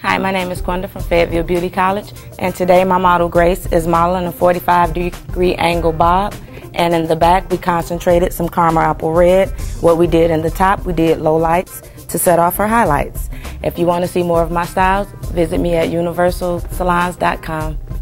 Hi, my name is Quinda from Fayetteville Beauty College, and today my model Grace is modeling a 45-degree angle bob. And in the back, we concentrated some caramel apple red. What we did in the top, we did low lights to set off her highlights. If you want to see more of my styles, visit me at universalsalons.com.